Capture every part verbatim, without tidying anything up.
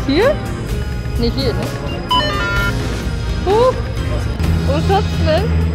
Hier? Nicht hier, ne? Huch! Wo schaut's denn?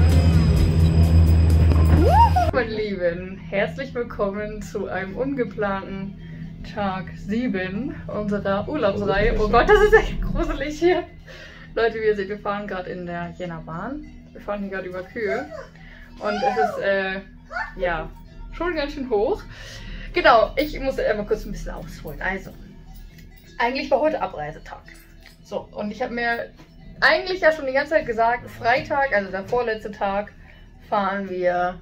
Meine Lieben, herzlich willkommen zu einem ungeplanten Tag sieben unserer Urlaubsreihe. Oh Gott, das ist echt gruselig hier. Leute, wie ihr seht, wir fahren gerade in der Jena Bahn. Wir fahren hier gerade über Kühe. Und es ist, äh, ja, schon ganz schön hoch. Genau, ich muss einmal kurz ein bisschen ausholen. Also, eigentlich war heute Abreisetag. So, und ich habe mir eigentlich ja schon die ganze Zeit gesagt, Freitag, also der vorletzte Tag, fahren wir,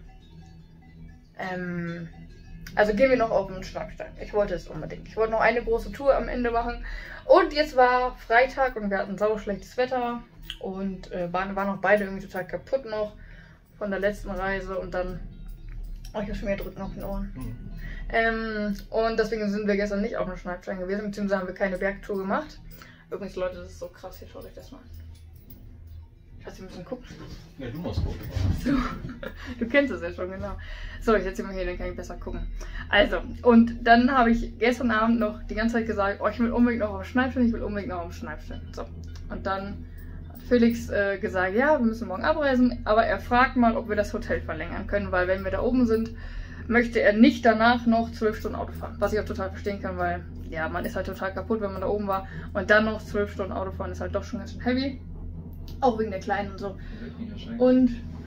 ähm, also gehen wir noch auf den Schnappstein. Ich wollte es unbedingt. Ich wollte noch eine große Tour am Ende machen. Und jetzt war Freitag und wir hatten sauschlechtes Wetter und äh, waren, waren auch beide irgendwie total kaputt noch von der letzten Reise und dann, oh, ich habe schon mehr Drücken auf den Ohren. Mhm. Ähm, und deswegen sind wir gestern nicht auf dem Schnappstein gewesen, beziehungsweise haben wir keine Bergtour gemacht. Übrigens, Leute, das ist so krass, hier schaut euch das mal an. Schatz, wir müssen gucken. Ja, du musst gucken. So. Du kennst es ja schon, genau. So, ich setze mal hier, dann kann ich besser gucken. Also, und dann habe ich gestern Abend noch die ganze Zeit gesagt, oh, ich will unbedingt noch auf den Schnappstein, ich will unbedingt noch auf den Schnappstein. So, und dann hat Felix äh, gesagt, ja, wir müssen morgen abreisen, aber er fragt mal, ob wir das Hotel verlängern können, weil wenn wir da oben sind, möchte er nicht danach noch zwölf Stunden Auto fahren. Was ich auch total verstehen kann, weil, ja, man ist halt total kaputt, wenn man da oben war. Und dann noch zwölf Stunden Auto fahren ist halt doch schon ganz schön heavy. Auch wegen der Kleinen und so. Und...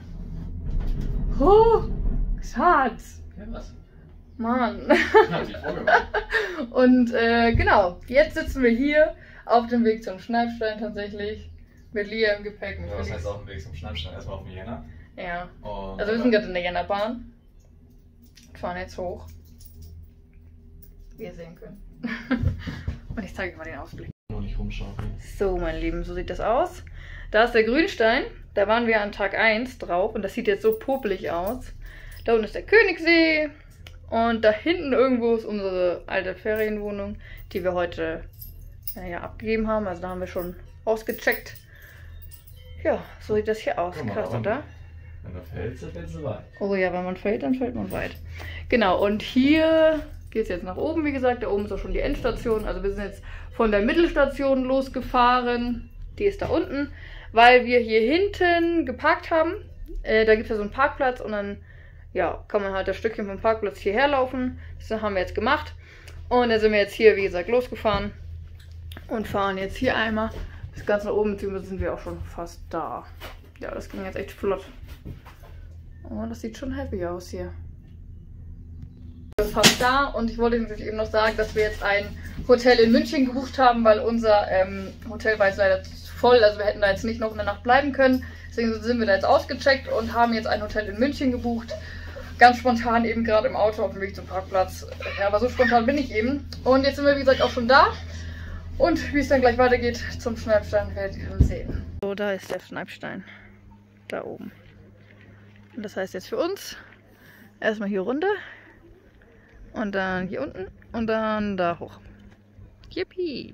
Oh, Schatz! Ja, was? Mann. Hat sich vorgemacht. Und äh, genau, jetzt sitzen wir hier auf dem Weg zum Schnappstein tatsächlich. Mit Lia im Gepäck. Mit Ja, was Felix. heißt auf dem Weg zum Schnappstein? Erstmal auf den Jena. Ja. Und Also wir sind gerade in der Jena Bahn. Wir fahren jetzt hoch. Wie ihr sehen könnt. Und ich zeige euch mal den Ausblick. Nur nicht rumschaukeln. So, meine Lieben, so sieht das aus. Da ist der Grünstein. Da waren wir an Tag eins drauf und das sieht jetzt so popelig aus. Da unten ist der Königssee. Und da hinten irgendwo ist unsere alte Ferienwohnung, die wir heute ja, abgegeben haben. Also da haben wir schon ausgecheckt. Ja, so sieht das hier aus. Guck mal, Krass, aber- oder? Wenn du fällst, dann fällst du weit. Oh ja, wenn man fällt, dann fällt man weit. Genau, und hier geht es jetzt nach oben, wie gesagt. Da oben ist auch schon die Endstation. Also wir sind jetzt von der Mittelstation losgefahren. Die ist da unten, weil wir hier hinten geparkt haben. Äh, da gibt es ja so einen Parkplatz und dann ja, kann man halt das Stückchen vom Parkplatz hierher laufen. Das haben wir jetzt gemacht. Und dann sind wir jetzt hier, wie gesagt, losgefahren und fahren jetzt hier einmal bis ganz nach oben, beziehungsweise sind wir auch schon fast da. Ja, das ging jetzt echt flott. Oh, das sieht schon happy aus hier. Wir sind fast da und ich wollte natürlich eben noch sagen, dass wir jetzt ein Hotel in München gebucht haben, weil unser ähm, Hotel war jetzt leider voll, also wir hätten da jetzt nicht noch eine Nacht bleiben können. Deswegen sind wir da jetzt ausgecheckt und haben jetzt ein Hotel in München gebucht. Ganz spontan eben gerade im Auto auf dem Weg zum Parkplatz. Ja, aber so spontan bin ich eben. Und jetzt sind wir wie gesagt auch schon da. Und wie es dann gleich weitergeht zum Schnappstein, werdet ihr dann sehen. So, da ist der Schnappstein. Da oben. Und das heißt jetzt für uns erstmal hier runter. Und dann hier unten. Und dann da hoch. Yippie!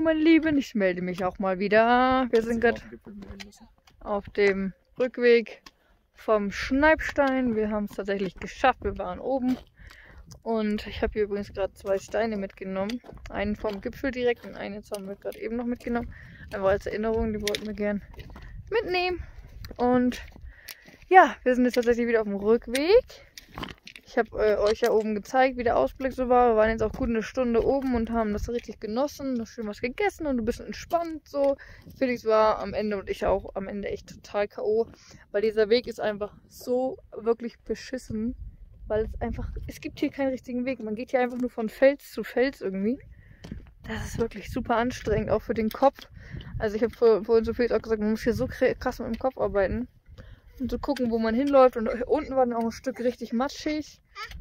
meine Lieben, ich melde mich auch mal wieder. Wir sind gerade auf dem Rückweg vom Schneipstein. Wir haben es tatsächlich geschafft, wir waren oben. Und ich habe hier übrigens gerade zwei Steine mitgenommen. Einen vom Gipfel direkt und einen jetzt haben wir gerade eben noch mitgenommen. Einfach als Erinnerung, die wollten wir gern mitnehmen. Und ja, wir sind jetzt tatsächlich wieder auf dem Rückweg. Ich habe äh, euch ja oben gezeigt, wie der Ausblick so war. Wir waren jetzt auch gut eine Stunde oben und haben das richtig genossen, noch schön was gegessen und ein bisschen entspannt so. Felix war am Ende und ich auch am Ende echt total K O, weil dieser Weg ist einfach so wirklich beschissen, weil es einfach, es gibt hier keinen richtigen Weg. Man geht hier einfach nur von Fels zu Fels irgendwie. Das ist wirklich super anstrengend, auch für den Kopf. Also ich habe vor, vorhin so viel auch gesagt, man muss hier so krass mit dem Kopf arbeiten. Und zu gucken, wo man hinläuft. Und unten war dann auch ein Stück richtig matschig.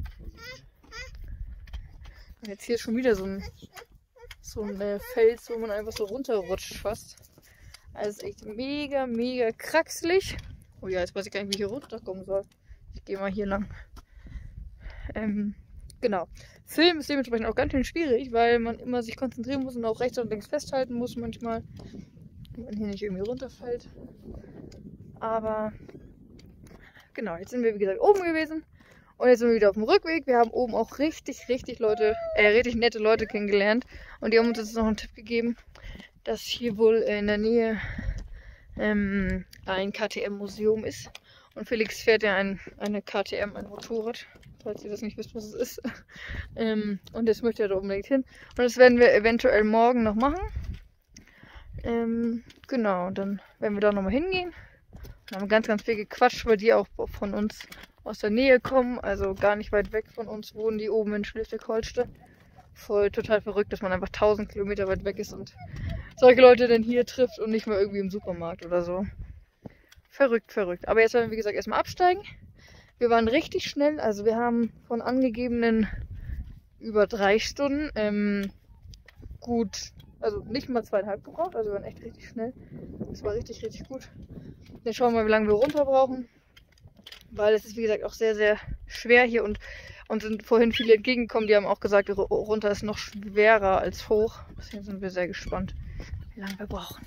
Und jetzt hier ist schon wieder so ein, so ein äh, Fels, wo man einfach so runterrutscht fast. Also echt mega, mega kraxelig. Oh ja, jetzt weiß ich gar nicht, wie ich hier runterkommen soll. Ich gehe mal hier lang. Ähm, genau. Film ist dementsprechend auch ganz schön schwierig, weil man immer sich konzentrieren muss und auch rechts und links festhalten muss manchmal. Wenn man hier nicht irgendwie runterfällt. Aber genau, jetzt sind wir wie gesagt oben gewesen und jetzt sind wir wieder auf dem Rückweg. Wir haben oben auch richtig, richtig Leute, äh, richtig nette Leute kennengelernt und die haben uns jetzt noch einen Tipp gegeben, dass hier wohl in der Nähe ähm, ein K T M-Museum ist und Felix fährt ja ein, eine K T M, ein Motorrad, falls ihr das nicht wisst, was es ist. ähm, und jetzt möchte er da unbedingt hin und das werden wir eventuell morgen noch machen. Ähm, genau, dann werden wir da nochmal hingehen. Wir haben ganz, ganz viel gequatscht, weil die auch von uns aus der Nähe kommen. Also gar nicht weit weg von uns wohnen die oben in Schleswig-Holstein. Voll total verrückt, dass man einfach tausend Kilometer weit weg ist und solche Leute dann hier trifft und nicht mal irgendwie im Supermarkt oder so. Verrückt, verrückt. Aber jetzt werden wir, wie gesagt, erstmal absteigen. Wir waren richtig schnell. Also wir haben von angegebenen über drei Stunden ähm, gut, also nicht mal zweieinhalb gebraucht. Also wir waren echt richtig schnell. Das war richtig, richtig gut. Dann schauen wir mal, wie lange wir runter brauchen. Weil es ist, wie gesagt, auch sehr, sehr schwer hier und uns sind vorhin viele entgegengekommen. Die haben auch gesagt, runter ist noch schwerer als hoch. Deswegen sind wir sehr gespannt, wie lange wir brauchen.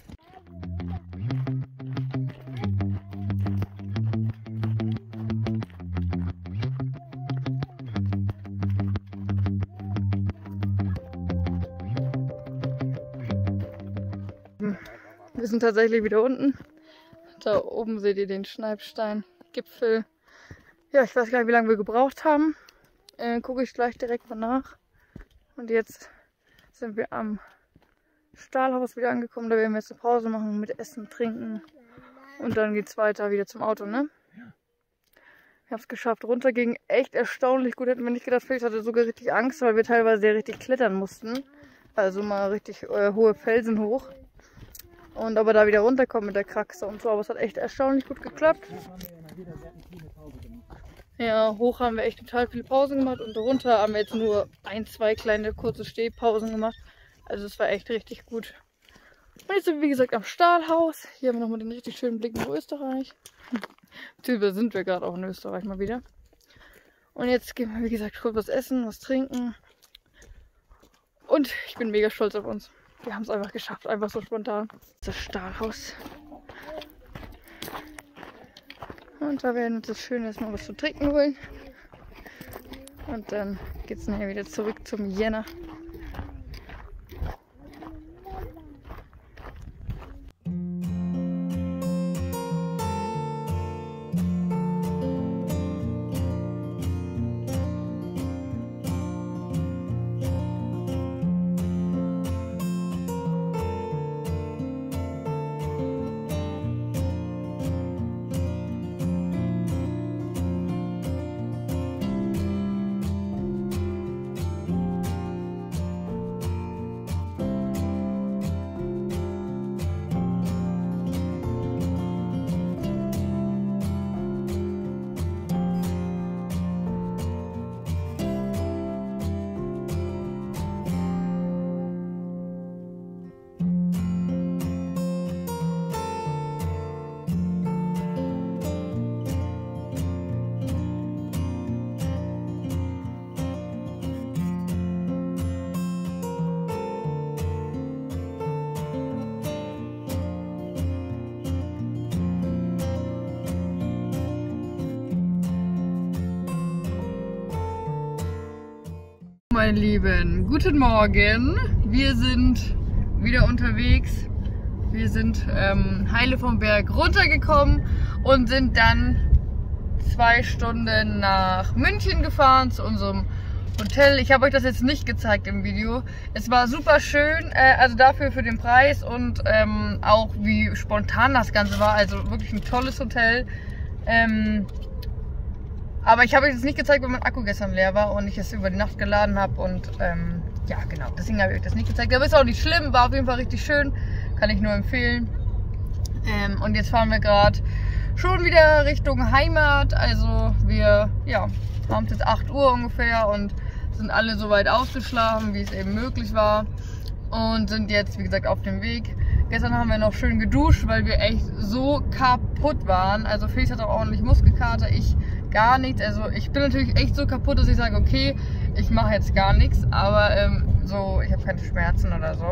Wir sind tatsächlich wieder unten. Da oben seht ihr den Schneipstein-Gipfel. Ja, ich weiß gar nicht, wie lange wir gebraucht haben. Äh, gucke ich gleich direkt mal nach. Und jetzt sind wir am Stahlhaus wieder angekommen. Da werden wir jetzt eine Pause machen mit Essen, Trinken. Und dann geht es weiter wieder zum Auto, ne? Ja. Wir haben es geschafft. Runter ging echt erstaunlich gut. Hätten wir nicht gedacht, Felix hatte sogar richtig Angst, weil wir teilweise sehr richtig klettern mussten. Also mal richtig äh, hohe Felsen hoch. Und aber da wieder runterkommen mit der Kraxe und so. Aber es hat echt erstaunlich gut geklappt. Ja, hoch haben wir echt total viele Pausen gemacht und runter haben wir jetzt nur ein, zwei kleine kurze Stehpausen gemacht. Also es war echt richtig gut. Und jetzt sind wir wie gesagt am Stahlhaus. Hier haben wir nochmal den richtig schönen Blick nach Österreich. Beziehungsweise sind wir gerade auch in Österreich mal wieder. Und jetzt gehen wir wie gesagt kurz was essen, was trinken. Und ich bin mega stolz auf uns. Wir haben es einfach geschafft, einfach so spontan. Das Stahlhaus. Und da werden wir uns das Schöne erstmal was zu trinken holen. Und dann geht es nachher wieder zurück zum Jänner. Meine Lieben, guten Morgen. Wir sind wieder unterwegs. Wir sind ähm, heile vom Berg runtergekommen und sind dann zwei Stunden nach München gefahren zu unserem Hotel. Ich habe euch das jetzt nicht gezeigt im Video. Es war super schön, äh, also dafür für den Preis und ähm, auch wie spontan das Ganze war. Also wirklich ein tolles Hotel. Ähm, Aber ich habe euch das nicht gezeigt, weil mein Akku gestern leer war und ich es über die Nacht geladen habe und ähm, ja genau, deswegen habe ich euch das nicht gezeigt. Aber ist auch nicht schlimm, war auf jeden Fall richtig schön, kann ich nur empfehlen. Ähm, und jetzt fahren wir gerade schon wieder Richtung Heimat, also wir ja, haben es jetzt acht Uhr ungefähr und sind alle so weit ausgeschlafen, wie es eben möglich war und sind jetzt wie gesagt auf dem Weg. Gestern haben wir noch schön geduscht, weil wir echt so kaputt waren, also Felix hat auch ordentlich Muskelkater, ich gar nichts. Also ich bin natürlich echt so kaputt, dass ich sage, okay, ich mache jetzt gar nichts, aber ähm, so, ich habe keine Schmerzen oder so.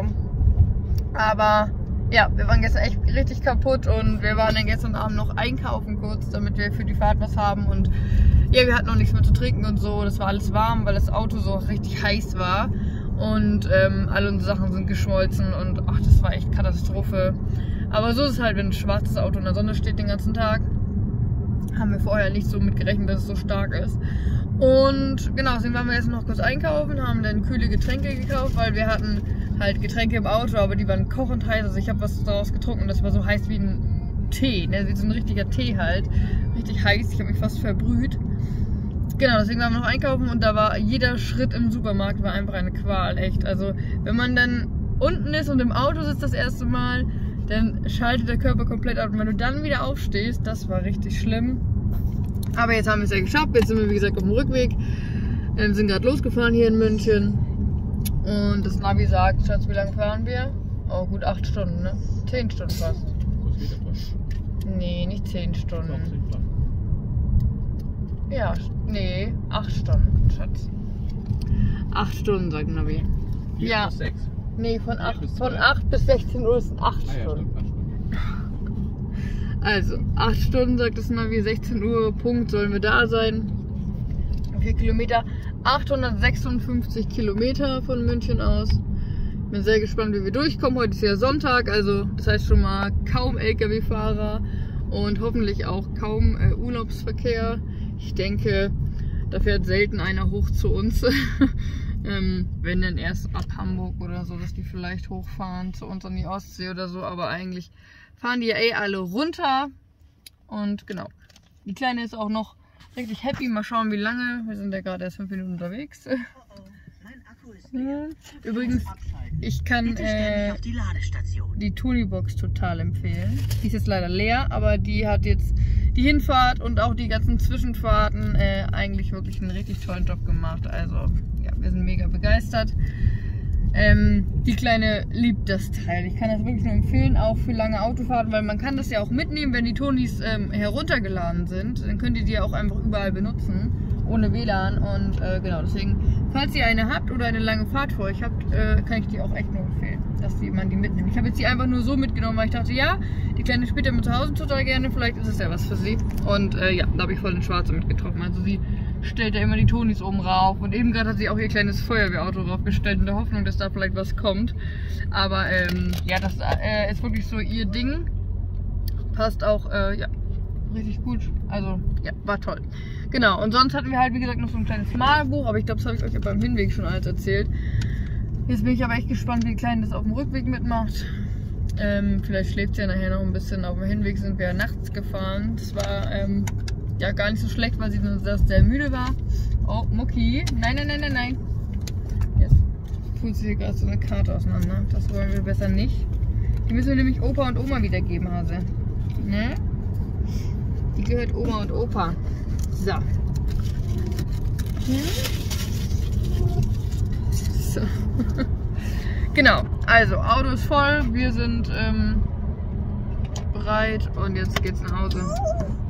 Aber ja, wir waren gestern echt richtig kaputt und wir waren dann gestern Abend noch einkaufen kurz, damit wir für die Fahrt was haben und ja, wir hatten noch nichts mehr zu trinken und so. Das war alles warm, weil das Auto so richtig heiß war und ähm, alle unsere Sachen sind geschmolzen und ach, das war echt Katastrophe. Aber so ist es halt, wenn ein schwarzes Auto in der Sonne steht den ganzen Tag. Haben wir vorher nicht so mit gerechnet, dass es so stark ist. Und genau, deswegen waren wir jetzt noch kurz einkaufen, haben dann kühle Getränke gekauft, weil wir hatten halt Getränke im Auto, aber die waren kochend heiß. Also ich habe was daraus getrunken, das war so heiß wie ein Tee, ne? Wie so ein richtiger Tee halt. Richtig heiß, ich habe mich fast verbrüht. Genau, deswegen waren wir noch einkaufen und da war jeder Schritt im Supermarkt war einfach eine Qual, echt. Also wenn man dann unten ist und im Auto sitzt das erste Mal, dann schaltet der Körper komplett ab. Und wenn du dann wieder aufstehst, das war richtig schlimm. Aber jetzt haben wir es ja geschafft. Jetzt sind wir, wie gesagt, auf dem Rückweg. Wir sind gerade losgefahren hier in München. Und das Navi sagt, Schatz, wie lange fahren wir? Oh, gut acht Stunden, ne? Zehn Stunden fast. Nee, nicht zehn Stunden. Ja, nee, acht Stunden, Schatz. Acht Stunden, sagt Navi. Ja. Nee, von acht, von acht bis sechzehn Uhr sind acht Stunden. Also, acht Stunden sagt das Navi, sechzehn Uhr Punkt sollen wir da sein. vier Kilometer, achthundertsechsundfünfzig Kilometer von München aus. Bin sehr gespannt, wie wir durchkommen. Heute ist ja Sonntag, also das heißt schon mal kaum L K W-Fahrer und hoffentlich auch kaum äh, Urlaubsverkehr. Ich denke, da fährt selten einer hoch zu uns. Ähm, wenn dann erst ab Hamburg oder so, dass die vielleicht hochfahren zu uns an die Ostsee oder so, aber eigentlich fahren die ja eh alle runter und genau, die Kleine ist auch noch richtig happy, mal schauen wie lange, wir sind ja gerade erst fünf Minuten unterwegs. Übrigens, ich kann äh, die Tonibox total empfehlen, die ist jetzt leider leer, aber die hat jetzt die Hinfahrt und auch die ganzen Zwischenfahrten äh, eigentlich wirklich einen richtig tollen Job gemacht, also ja, wir sind mega begeistert. Ähm, die Kleine liebt das Teil. Ich kann das wirklich nur empfehlen, auch für lange Autofahrten, weil man kann das ja auch mitnehmen, wenn die Tonis ähm, heruntergeladen sind. Dann könnt ihr die auch einfach überall benutzen, ohne W L A N. Und äh, genau, deswegen, falls ihr eine habt oder eine lange Fahrt vor euch habt, äh, kann ich die auch echt nur empfehlen, dass die, man die mitnimmt. Ich habe jetzt die einfach nur so mitgenommen, weil ich dachte, ja, die Kleine spielt ja mit zu Hause total gerne, vielleicht ist es ja was für sie. Und äh, ja, da habe ich voll den Schwarze mitgetroffen. Also sie stellt ja immer die Tonis oben rauf und eben gerade hat sie auch ihr kleines Feuerwehrauto raufgestellt in der Hoffnung, dass da vielleicht was kommt. Aber ähm, ja, das äh, ist wirklich so ihr Ding. Passt auch, äh, ja, richtig gut. Also, ja, war toll. Genau, und sonst hatten wir halt, wie gesagt, noch so ein kleines Malbuch, aber ich glaube, das habe ich euch ja beim Hinweg schon alles erzählt. Jetzt bin ich aber echt gespannt, wie die Kleine das auf dem Rückweg mitmacht. Ähm, vielleicht schläft sie ja nachher noch ein bisschen. Auf dem Hinweg sind wir ja nachts gefahren. Das war, ähm, ja, gar nicht so schlecht, weil sie dann sehr müde war. Oh, Mucki. Nein, nein, nein, nein, nein. Jetzt tut sie hier gerade so eine Karte auseinander. Das wollen wir besser nicht. Die müssen wir nämlich Opa und Oma wiedergeben, Hase. Ne? Die gehört Oma und Opa. So. Hm? So. Genau. Also, Auto ist voll. Wir sind ähm, bereit und jetzt geht's nach Hause.